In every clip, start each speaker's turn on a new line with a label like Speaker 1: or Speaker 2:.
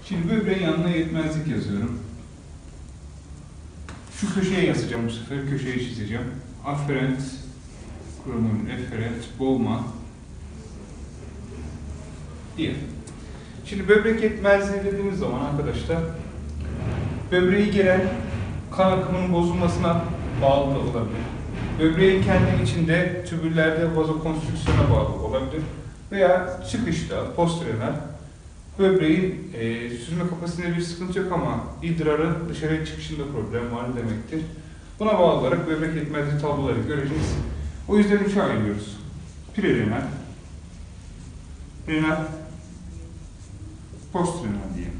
Speaker 1: Şimdi böbreğin yanına yetmezlik yazıyorum. Şu köşeye yazacağım bu sefer. Köşeyi çizeceğim. Aferent, kromomin, eferent, boğma diye. Şimdi böbrek yetmezliği dediğimiz zaman arkadaşlar böbreği gelen kan akımının bozulmasına bağlı da olabilir. Böbreğin kendi içinde tübüllerde vazokonstrüksiyona bağlı olabilir. Veya çıkışta, postrenal böbreğin süzme kapasitesinde bir sıkıntı yok ama idrarın dışarıya çıkışında problem var demektir. Buna bağlı olarak böbrek yetmezliği tabloları göreceğiz. O yüzden üçe ayırıyoruz. Prerenal, renal, postrenal diye.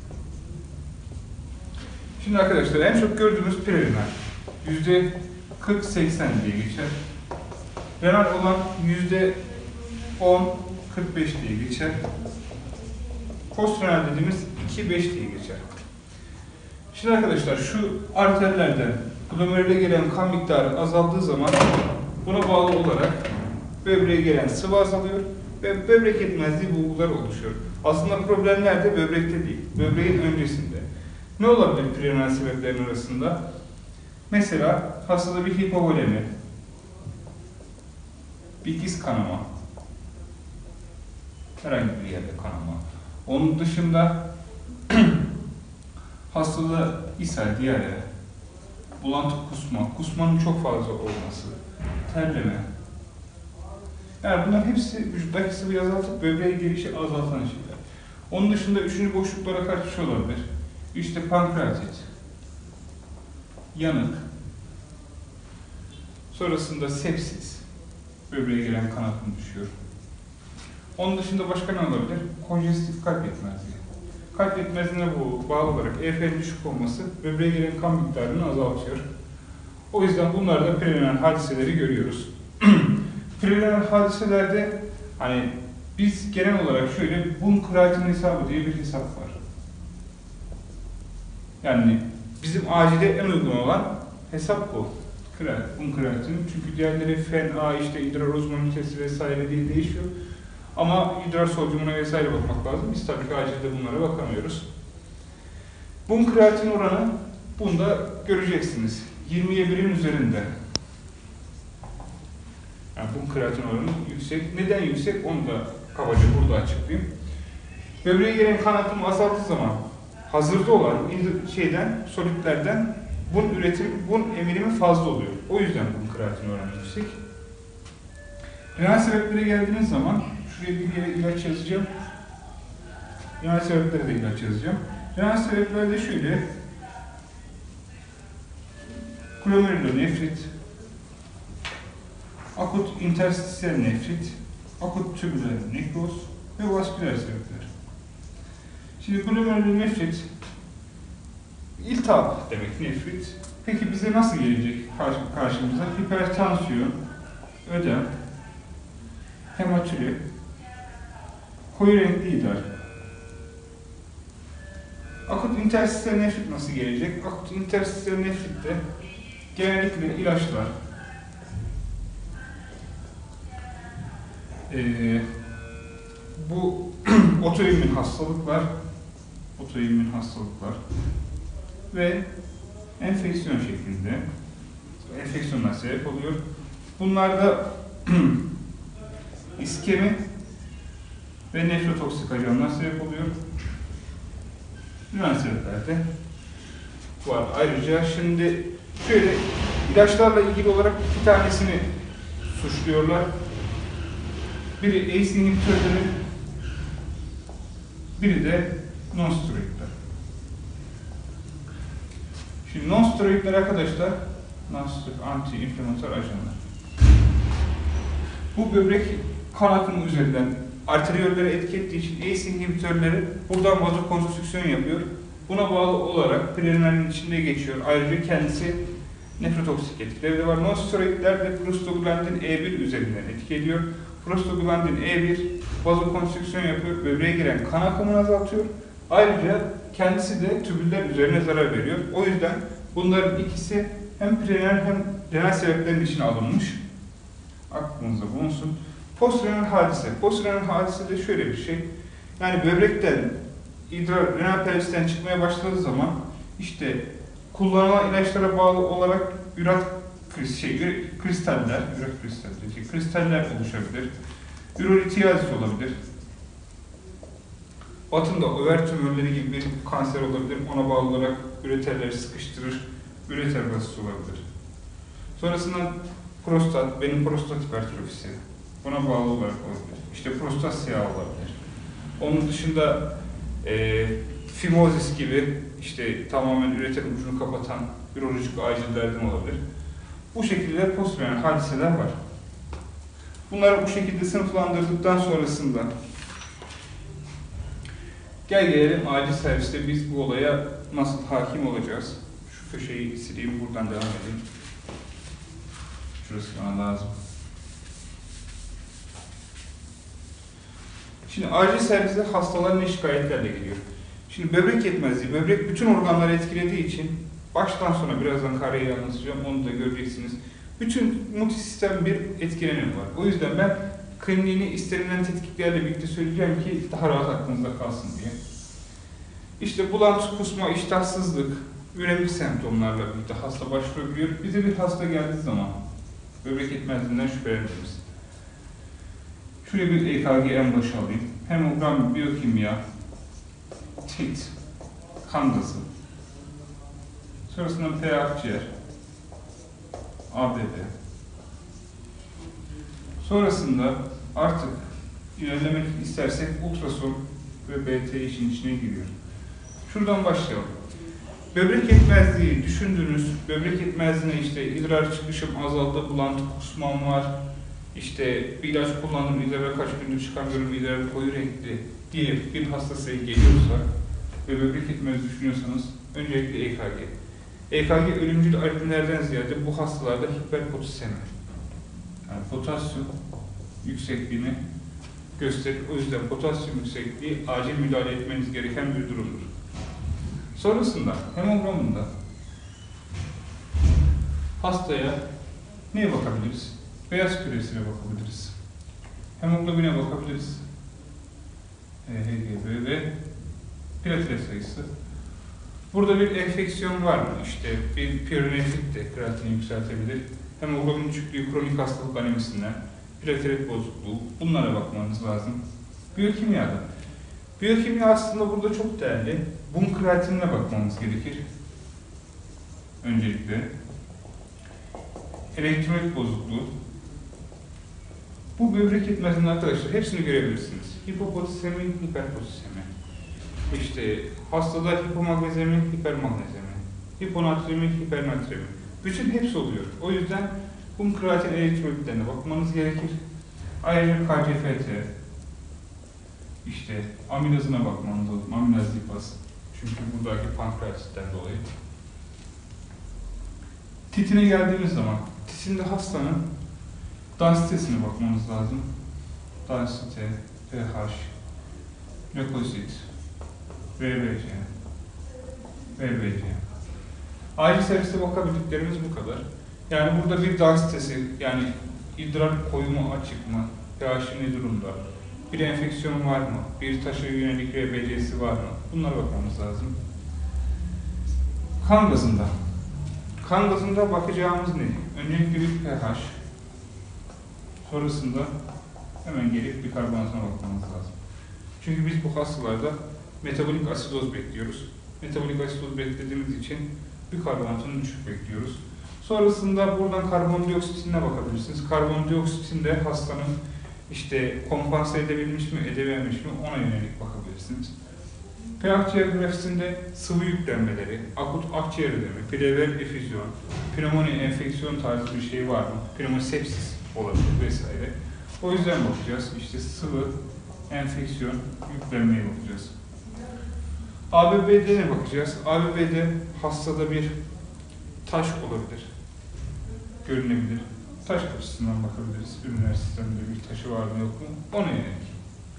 Speaker 1: Şimdi arkadaşlar en çok gördüğümüz prerenal. %40-80 diye geçer. Renal olan %10-45 diye geçer. Postrenal dediğimiz 2-5 diye geçer. Şimdi arkadaşlar şu arterlerden glomerüle gelen kan miktarı azaldığı zaman buna bağlı olarak böbreğe gelen sıvı azalıyor ve böbrek yetmezliği bulguları oluşuyor. Aslında problem nerede? Böbrekte değil, böbreğin öncesinde. Ne olabilir prerenal sebeplerin arasında? Mesela hastada bir hipovolemi, bir diz kanama, herhangi bir yerde kanama. Onun dışında hastada ishal, diyare, bulantı kusma, kusmanın çok fazla olması, terleme. Yani bunlar hepsi vücuttaki sıvıyı azaltıp böbreğe gelişi azaltan şeyler. Onun dışında üçüncü boşluklara karşı bir şey olabilir. İşte pankreatit, yanık, sonrasında sepsis, böbreğe gelen kan akımı düşüyor. Onun dışında başka ne olabilir? Konjestif kalp yetmezliği. Kalp yetmezliğine bağlı olarak EF'nin düşük olması böbreğe gelen kan miktarını azaltıyor. O yüzden bunlarda prerenal hadiseleri görüyoruz. Prerenal hadiselerde hani biz genel olarak şöyle Bunn-Kreatin hesabı diye bir hesap var. Yani bizim acile en uygun olan hesap bu. Bunn-Kreatin. Çünkü diğerleri FeNA, işte idrar ozmomitesi vesaire diye değişiyor. Ama idrar sodyumuna vesaire bakmak lazım. Biz tabii ki acilde bunlara bakamıyoruz. Bunn-Kreatin oranı bunda göreceksiniz. 20'ye 1'in üzerinde. Yani Bunn-Kreatin oranı yüksek. Neden yüksek? Onu da kabaca burada açıklayayım. Böbreğe gelen kan akımı azaldığı zaman hazırda olan solütlerden Bunn emirimi fazla oluyor. O yüzden Bunn-Kreatin oranı yüksek. Renal sebeplere geldiğiniz zaman şuraya bir yere ilaç yazacağım. Renal sebeplere de ilaç yazacağım. Renal sebeplerde şöyle glomerulonefrit, akut interstisyel nefrit, akut tübüler nekroz ve vasküler sebepler. Şimdi glomerulonefrit iltihap demek, nefrit. Peki bize nasıl gelecek karşımıza? Hipertansiyon, ödem, hematüri, koyu renkli idrar. Akut interstisyel nefrit nasıl gelecek? Akut interstisyel nefritte genellikle ilaçlar, bu otoimmün hastalıklar ve enfeksiyon şeklinde enfeksiyonlar sebep oluyor. Bunlarda iskemi ve nefrotoksik ajanlar sebep oluyor. Renal sebeplerde var. Ayrıca şimdi şöyle ilaçlarla ilgili olarak iki tanesini suçluyorlar. Biri ACE inhibitörleri, biri de non-steroidler. Şimdi non-steroidler arkadaşlar, anti-inflamatuar ajanlar. Bu böbrek kan akımı üzerinden arteriyöllere etki ettiği için ACE inhibitörleri buradan vazokonstrüksiyon yapıyor. Buna bağlı olarak prerenalin içinde geçiyor. Ayrıca kendisi nefrotoksik etkileri de var. Non-steroidler de prostaglandin E1 üzerinden etki ediyor. Prostaglandin E1 vazokonstrüksiyon yapıyor, böbreğe giren kan akımını azaltıyor. Ayrıca kendisi de tübüller üzerine zarar veriyor. O yüzden bunların ikisi hem prerenal hem renal sebeplerin içine alınmış. Aklınızda bulunsun. Postrenal hadise. Postrenal hadise de şöyle bir şey. Yani böbrekten idrar renal pelvisten çıkmaya başladığı zaman işte kullanılan ilaçlara bağlı olarak kristaller oluşabilir. Ürolitiyazis olabilir. Batında over tümörleri gibi bir kanser olabilir. Ona bağlı olarak üreterleri sıkıştırır. Üreter basısı olabilir. Sonrasında prostat, benim prostat hipertrofisi. Buna bağlı olarak olabilir. İşte prostat siyahı olabilir. Onun dışında fimozis gibi işte tamamen üreter ucunu kapatan ürolojik acil derdim olabilir. Bu şekilde postrenal hadiseler var. Bunları bu şekilde sınıflandırdıktan sonrasında gelelim acil serviste biz bu olaya nasıl hakim olacağız? Şu köşeyi sileyim, buradan devam edeyim. Şurası bana lazım. Şimdi acil serviste hastalar ne şikayetlerle geliyor? Şimdi böbrek yetmezliği, böbrek bütün organları etkilediği için baştan sona birazdan kareyi anlatacağım, onu da göreceksiniz. Bütün multisistem bir etkilenim var. O yüzden ben kliniğini istenilen tetkiklerle birlikte söyleyeceğim ki daha rahat aklınızda kalsın diye. İşte bulantı, kusma, iştahsızlık, üremik semptomlarla birlikte hasta başvurabiliyor. Bize bir hasta geldiği zaman böbrek yetmezliğinden şüpheleniriz. Şuraya bir EKG en başa alayım. Hemogram, biyokimya, tit, kan gazı. Sonrasında P akciğer, ABB. Sonrasında artık ilerlemek istersek ultrason ve BT işin içine giriyor. Şuradan başlayalım. Böbrek yetmezliği düşündüğünüz, böbrek yetmezliğine işte idrar çıkışım azaldı, bulantı kusmam var, işte bir ilaç kullandım, idrara kaç gündür çıkamıyorum, idrar koyu renkli diye bir hasta size geliyorsa ve böbrek yetmezliği düşünüyorsanız öncelikle EKG. EKG ölümcül aritmilerden ziyade bu hastalarda hiperpotasemi, yani potasyum yüksekliğini gösterir. O yüzden potasyum yüksekliği acil müdahale etmeniz gereken bir durumdur. Sonrasında hemogramında hastaya neye bakabiliriz? Beyaz küresine bakabiliriz. Hemoglobine bakabiliriz. HGB ve platelet sayısı. Burada bir enfeksiyon var mı? İşte bir pielonefrit de kreatini yükseltebilir. Hemoglobin düşüklüğü kronik hastalık anemisinden, platelet bozukluğu, bunlara bakmanız lazım. Biyokimyada. Biyokimya aslında burada çok değerli. Bunun kreatinine bakmamız gerekir. Öncelikle. Elektrolit bozukluğu. Bu böbrek yetmezliğinin arkadaşlar hepsini görebilirsiniz. Hipopotasemi, hiperpotasemi. İşte hastada hipomagnezemi, hipermagnezemi. Hiponatremi, hipernatremi. Bütün hepsi oluyor. O yüzden bu kreatin elektrolitlerine bakmanız gerekir. Ayrıca KCFT, işte amilazına bakmanız lazım. Amilaz lipaz. Çünkü buradaki pankreasitten dolayı. Titine geldiğimiz zaman, titinde hastanın densitesine bakmanız lazım. Densite, pH, lökozit, VBC, VBC. Acil serviste bakabildiklerimiz bu kadar. Yani burada bir densitesi, yani idrar koyumu açık mı, pH'i ne durumda, bir enfeksiyon var mı, bir taşa yönelik VBC'si var mı? Bunlara bakmamız lazım. Kan gazında. Kan gazında bakacağımız ne? Öncelikle bir pH, sonrasında hemen gelip bir karbonatına bakmamız lazım. Çünkü biz bu hastalarda metabolik asidoz bekliyoruz. Metabolik asidoz beklediğimiz için bir karbonatını düşük bekliyoruz. Sonrasında buradan karbondioksitinine bakabilirsiniz. Karbondioksitin de hastanın işte kompanse edebilmiş mi, edememiş mi ona yönelik bakabilirsiniz. Akciğer grafisinde sıvı yüklenmeleri, akut akciğer ödemi, plever efüzyon, pnömoni enfeksiyon tarzı bir şey var mı? Pnömosepsis olabilir vesaire. O yüzden bakacağız. İşte sıvı, enfeksiyon, yüklenmeye bakacağız. ABB'de ne bakacağız? ABB'de hastada bir taş olabilir. Görünebilir. Taş açısından bakabiliriz. Üriner sisteminde bir taşı var mı yok mu? Ona yönelik.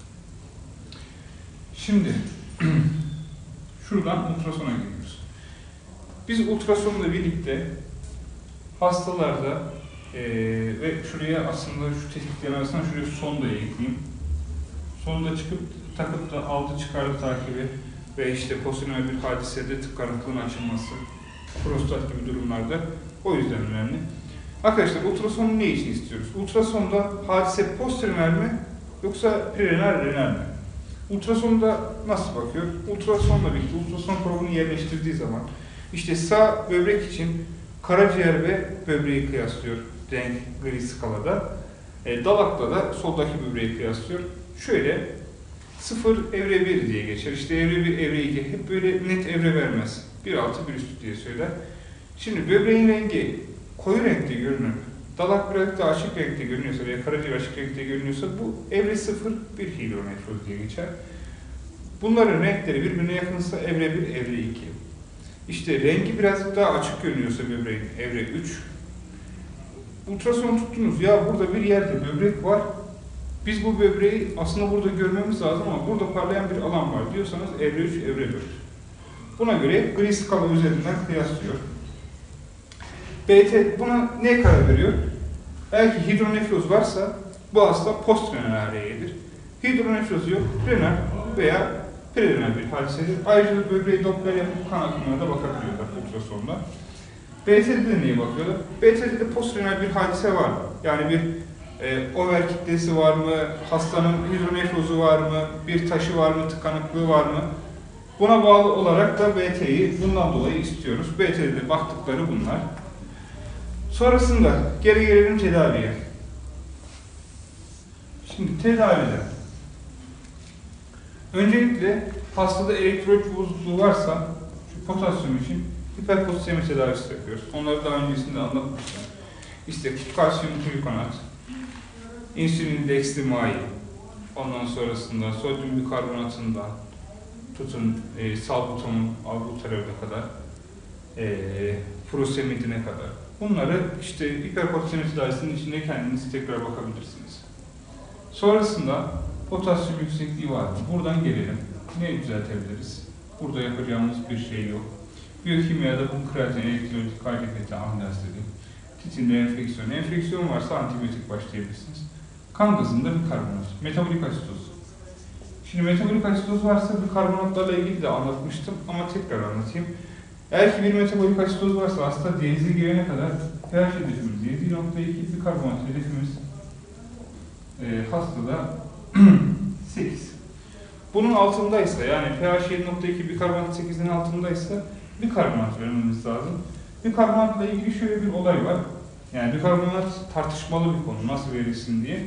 Speaker 1: Şimdi şuradan ultrasona geliyoruz. Biz ultrasonla birlikte hastalarda ve şuraya aslında şu tetkiklerin arasında şuraya sondayı ekleyeyim. Sonda çıkıp takıp da aldı çıkardı takibi ve işte postrenal bir hadisede tıkanıklığın açılması, prostat gibi durumlarda o yüzden önemli. Arkadaşlar ultrasonu ne için istiyoruz? Ultrasonda hadise postrenal mi yoksa prerenal renal mi? Ultrasonda nasıl bakıyor? Ultrasonla birlikte ultrason probunu yerleştirdiği zaman işte sağ böbrek için karaciğer ve böbreği kıyaslıyor renk gri skalada. Dalakta da soldaki böbreği kıyaslıyor. Şöyle 0 evre 1 diye geçer. İşte evre 1, evre 2 hep böyle net evre vermez. 1 altı 1 üstü diye söyler. Şimdi böbreğin rengi koyu renkte görünür. Dalak biraz daha açık renkte görünüyorsa veya karaciğer açık renkte görünüyorsa bu evre 0 bir hidronefroz diye geçer. Bunların renkleri birbirine yakınsa evre 1, evre 2. İşte rengi birazcık daha açık görünüyorsa böbreğin evre 3. Ultrason tuttunuz, ya burada bir yerde böbrek var. Biz bu böbreği aslında burada görmemiz lazım ama burada parlayan bir alan var diyorsanız evre 3, evre 4. Buna göre gri skala üzerinden kıyaslıyor. BT buna ne karar veriyor? Eğer ki hidronefroz varsa bu hasta postrenal ARY'dir. Hidronefroz yok, renal veya prerenal bir hadisedir. Ayrıca böbreği Doppler yapıp kan akımına da bakabiliyorlar ultrasonda. BT'de de neye bakıyorlar? BT'de de postrenal bir hadise var mı? Yani bir over kitlesi var mı? Hastanın hidronefrozu var mı? Bir taşı var mı? Tıkanıklığı var mı? Buna bağlı olarak da BT'yi bundan dolayı istiyoruz. BT'de baktıkları bunlar. Sonrasında geri gelelim tedaviye. Şimdi tedavide öncelikle hastada elektrolit bozukluğu varsa şu potasyum için hiperpotasyemi tedavisi yapıyoruz. Onları daha öncesinde anlatmıştım. İşte kalsiyum glukonat, insülin dextrimai, ondan sonrasında sodyum bikarbonatından tutun salbutamın albuterol'e kadar furosemidine kadar. Bunları işte hiperpotasyemi tedavisinin içinde kendiniz tekrar bakabilirsiniz. Sonrasında potasyum yüksekliği var mı? Buradan gelelim. Ne düzeltebiliriz? Burada yapacağımız bir şey yok. Biyokimyada bu kreatin, elektrolit, kardiyopati, ambulans dedik. Titinde enfeksiyon. Enfeksiyon varsa antibiyotik başlayabilirsiniz. Kan gazında bikarbonat, metabolik asitoz. Şimdi metabolik asitoz varsa bikarbonatlarla ilgili de anlatmıştım ama tekrar anlatayım. Eğer ki bir metabolik asitoz varsa hasta diyalize girene kadar pH hedefimiz 7.2, bikarbonat hedefimiz hastada 8. Bunun altındaysa yani pH 7.2 bikarbonat 8'in altındaysa bikarbonat vermemiz lazım. Bikarbonatla ilgili şöyle bir olay var. Yani bikarbonat tartışmalı bir konu. Nasıl verilsin diye.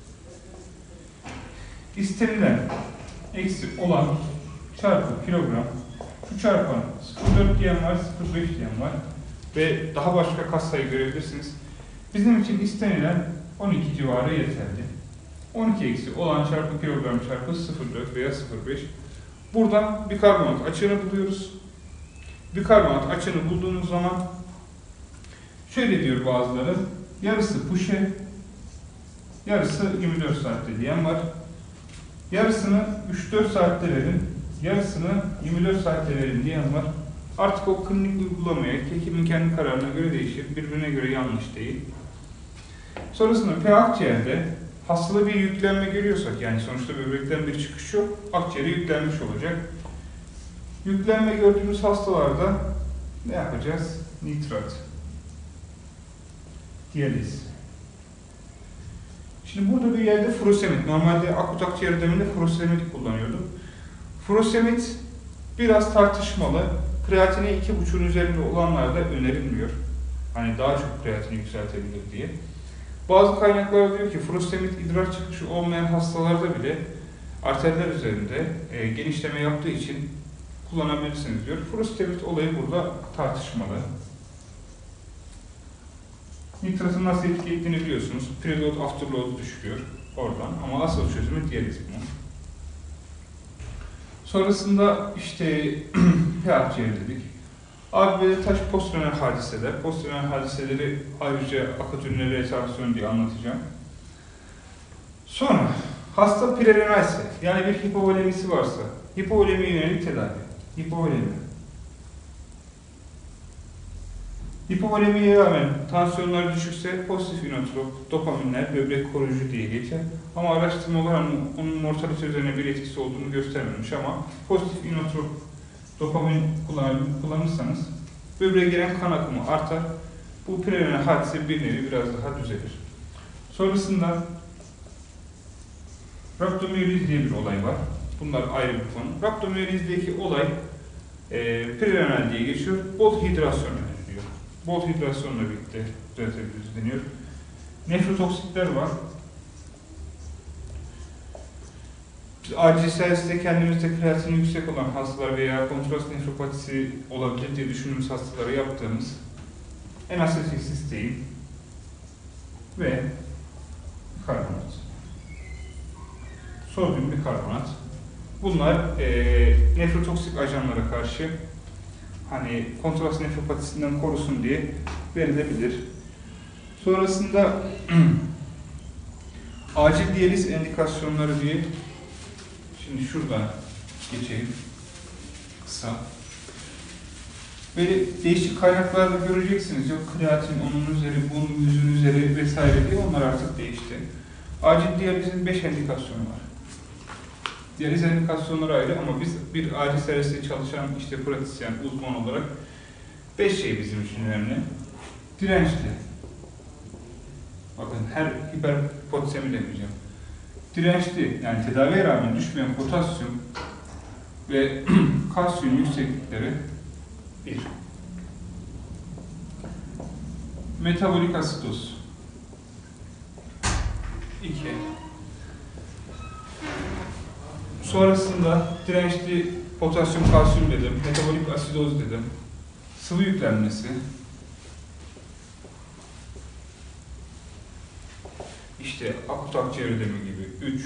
Speaker 1: İstenilen eksi olan çarpı kilogram. Şu çarpan 0.4 diyen var, 0.5 diyen var. Ve daha başka katsayı görebilirsiniz. Bizim için istenilen 12 civarı yeterli. 12 eksi olan çarpı kilogram çarpı 0.4 veya 0.5. Buradan bikarbonat açığını buluyoruz. Bikarbonat açığını bulduğumuz zaman şöyle diyor bazıları, yarısı puşe, yarısı 24 saatte diyen var. Yarısını 3-4 saatte verin, yarısını 24 saatte verin diyen var. Artık o klinik uygulamaya, hekimin kendi kararına göre değişir, birbirine göre yanlış değil. Sonrasında pH akciğerde hastada bir yüklenme görüyorsak, yani sonuçta böbrekten bir çıkış yok, akciğere yüklenmiş olacak. Yüklenme gördüğümüz hastalarda ne yapacağız? Nitrat, diyaliz. Şimdi burada bir yerde furosemid, normalde akut akciğer ödeminde furosemid kullanıyordum. Furosemid biraz tartışmalı. Kreatine 2,5'un üzerinde olanlarda önerilmiyor. Hani daha çok kreatini yükseltebilir diye. Bazı kaynaklar diyor ki furosemid idrar çıkışı olmayan hastalarda bile arterler üzerinde genişleme yaptığı için kullanabilirsiniz diyor. Furosemid olayı burada tartışmalı. Nitratın nasıl etki ettiğini biliyorsunuz. Preload, afterload düşürüyor oradan ama asıl çözümü diyaliz bunun. Sonrasında işte pH ciğer dedik. AB'de taş postrenal hadiseler. Postrenal hadiseleri ayrıca akut ürünleri retarasyon diye anlatacağım. Sonra hasta prerenalse yani bir hipovolemisi varsa hipovolemiye yönelik tedavi. Hipovolemi. Hipovolemiye rağmen tansiyonlar düşükse pozitif inotrop, dopaminler böbrek koruyucu diye geçer. Ama araştırmalar onun mortalite üzerine bir etkisi olduğunu göstermemiş ama pozitif inotrop, dopamin kullanırsanız böbreğe gelen kan akımı artar. Bu prerenal hadise bir nevi biraz daha düzelir. Sonrasında raptomiyeliz diye bir olay var. Bunlar ayrı bir konu. Raptomiyelizdeki olay prerenal diye geçiyor. Bol hidrasyon deniliyor. Bol hidrasyonla birlikte düzeltebiliriz deniyor. Nefrotoksikler var. Acil serviste kendimizde kreatini yüksek olan hastalar veya kontrast nefropatisi olabilir diye düşündüğümüz hastalara yaptığımız N-asetil sistein ve karbonat. Sodyum bikarbonat. Bunlar nefrotoksik ajanlara karşı hani kontrast nefropatisinden korusun diye verilebilir. Sonrasında acil diyaliz endikasyonları diye şimdi şuradan geçeyim kısa. Böyle değişik kaynaklarda göreceksiniz. Yok kreatin onun üzeri, bunun yüzün üzeri vesaire diye onlar artık değişti. Acil diyalizin 5 endikasyonu var. Diyaliz endikasyonları ayrı ama biz bir acil serviste çalışan işte pratisyen, uzman olarak 5 şey bizim için önemli. Dirençli. Bakın her hiperpotasyemi demeyeceğim. Dirençli, yani tedaviye rağmen düşmeyen potasyum ve kalsiyum yükseklikleri 1. Metabolik asitoz 2. Sonrasında dirençli potasyum kalsiyum dedim, metabolik asidoz dedim. Sıvı yüklenmesi. İşte akut akciğer ödemi gibi 3.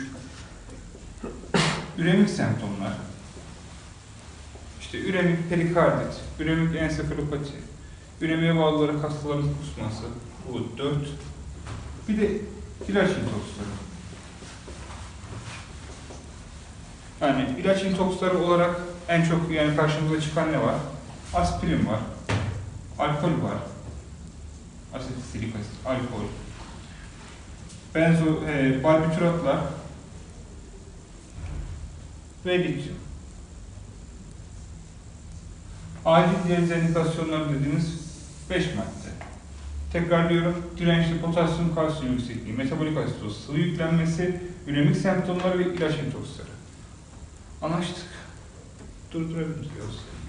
Speaker 1: Üremik semptomlar. İşte üremik perikardit, üremik ensefalopati, üremiye bağlı olarak hastaların kusması, bu 4. Bir de ilaç intoksları. Yani ilaç intoksları olarak en çok yani karşımıza çıkan ne var? Aspirin var, alkol var, asetisilik asit, alkol, barbituratlar ve lityum. Acil diyaliz endikasyonları dediğimiz 5 madde. Tekrarlıyorum. Dirençli potasyum kalsiyum yüksekliği, metabolik asitoz, sıvı yüklenmesi, üremik semptomları ve ilaç intoksları. Anlaştık. Durdurabiliriz.